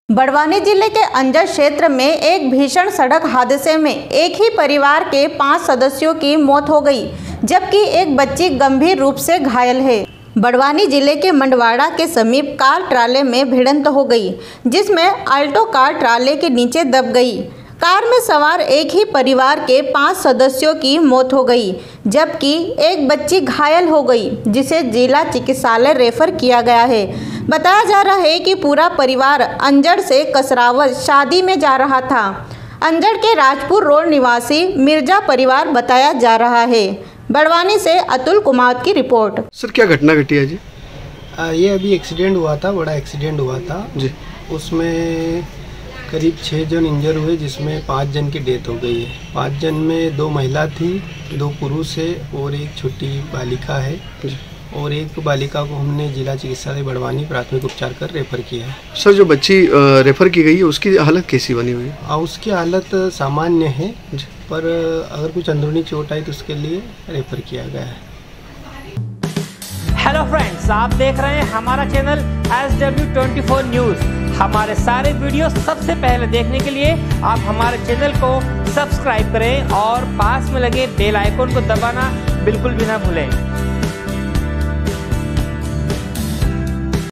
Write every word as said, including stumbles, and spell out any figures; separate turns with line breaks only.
बड़वानी जिले के अंजड़ क्षेत्र में एक भीषण सड़क हादसे में एक ही परिवार के पांच सदस्यों की मौत हो गई, जबकि एक बच्ची गंभीर रूप से घायल है। बड़वानी जिले के मंडवाड़ा के समीप कार ट्राले में भिड़ंत हो गई, जिसमें अल्टो कार ट्राले के नीचे दब गई। कार में सवार एक ही परिवार के पांच सदस्यों की मौत हो गई, जबकि एक बच्ची घायल हो गई, जिसे जिला चिकित्सालय रेफर किया गया है। बताया जा रहा है कि पूरा परिवार अंजड़ से कसरावत शादी में जा रहा था। अंजड़ के राजपुर रोड निवासी मिर्जा परिवार बताया जा रहा है। बड़वानी से अतुल कुमार की रिपोर्ट।
सर, क्या घटना घटी है जी?
आ, ये अभी एक्सीडेंट हुआ था, बड़ा एक्सीडेंट हुआ था
जी।
उसमें करीब छः जन इंजर हुए, जिसमें पाँच जन की डेथ हो गई है। पाँच जन में दो महिला थी, दो पुरुष है और एक छोटी बालिका है जी। और एक बालिका को हमने जिला चिकित्सालय बड़वानी प्राथमिक उपचार कर रेफर किया है।
सर, जो बच्ची रेफर की गई है उसकी हालत कैसी बनी हुई है?
आ, उसकी हालत सामान्य है, पर अगर कुछ अंदरूनी चोट आई तो उसके लिए रेफर किया गया है।
हेलो फ्रेंड्स, आप देख रहे हैं हमारा channel S W twenty four news. हमारे सारे वीडियो सबसे पहले देखने के लिए आप हमारे चैनल को सब्सक्राइब करें और पास में लगे बेल आइकन को दबाना बिल्कुल भी ना भूलें।